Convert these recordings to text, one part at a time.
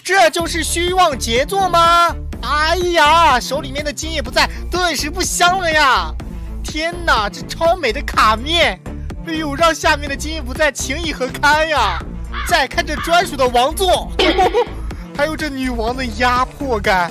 这就是虚妄杰作吗？哎呀，手里面的金也不在，顿时不香了呀！天哪，这超美的卡面，哎呦，让下面的金也不在情意何堪呀！再看这专属的王座，还有这女王的压迫感，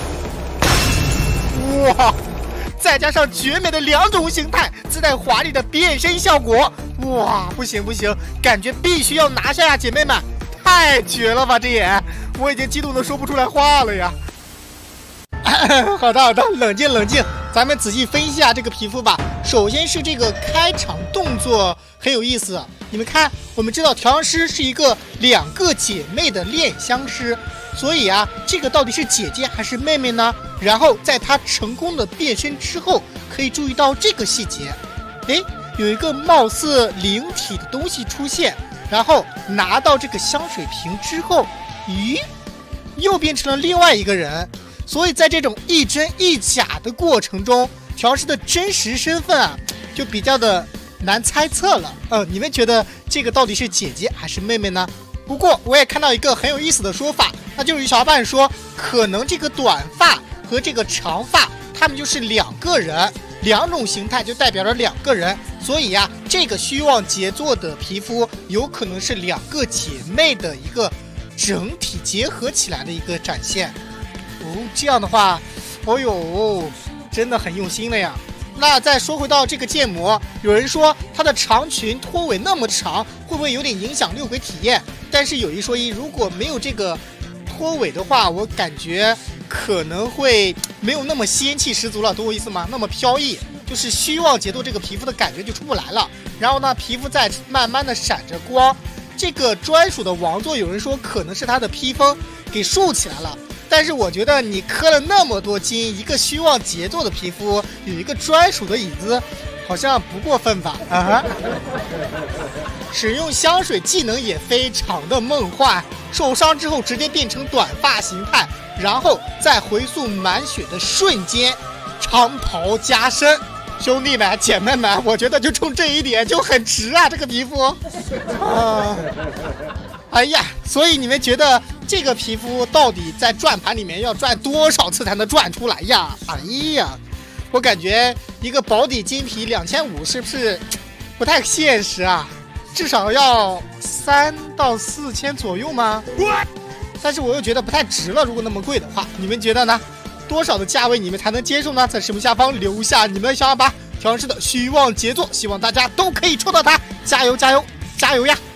哇！再加上绝美的2种形态，自带华丽的变身效果，哇！不行不行，感觉必须要拿下呀，姐妹们！太绝了吧，这也，我已经激动的说不出来话了呀。好的好的，冷静冷静，咱们仔细分析一下这个皮肤吧。首先是这个开场动作很有意思，你们看，我们知道调香师是一个2个姐妹的恋香师，所以啊，这个到底是姐姐还是妹妹呢？然后在她成功的变身之后，可以注意到这个细节，诶，有一个貌似灵体的东西出现，然后拿到这个香水瓶之后，咦，又变成了另外一个人。所以在这种一真一假的过程中，调香师的真实身份啊，就比较的难猜测了。你们觉得这个到底是姐姐还是妹妹呢？不过我也看到一个很有意思的说法，那就是有小伙伴说，可能这个短发和这个长发，他们就是2个人，2种形态就代表着2个人，所以呀，这个虚妄杰作的皮肤有可能是2个姐妹的一个整体结合起来的一个展现。哦，这样的话，哦呦，真的很用心了呀。那再说回到这个建模，有人说它的长裙拖尾那么长，会不会有点影响6轨体验？但是有一说一，如果没有这个拖尾的话，我感觉可能会没有那么仙气十足了，懂我意思吗？那么飘逸，就是虚妄杰作这个皮肤的感觉就出不来了。然后呢，皮肤在慢慢的闪着光，这个专属的王座，有人说可能是它的披风给竖起来了。但是我觉得你磕了那么多金，一个虚妄杰作的皮肤有一个专属的椅子，好像不过分吧？啊！使用香水技能也非常的梦幻，受伤之后直接变成短发形态，然后在回溯满血的瞬间，长袍加身。兄弟们姐妹们，我觉得就冲这一点就很值啊，这个皮肤啊！哎呀，所以你们觉得这个皮肤到底在转盘里面要转多少次才能转出来呀？哎呀，我感觉一个保底金皮2500是不是不太现实啊？至少要3到4千左右吗？但是我又觉得不太值了，如果那么贵的话，你们觉得呢？多少的价位你们才能接受呢？在视频下方留下你们的想法吧。调香师的虚妄杰作，希望大家都可以抽到它，加油加油加油呀！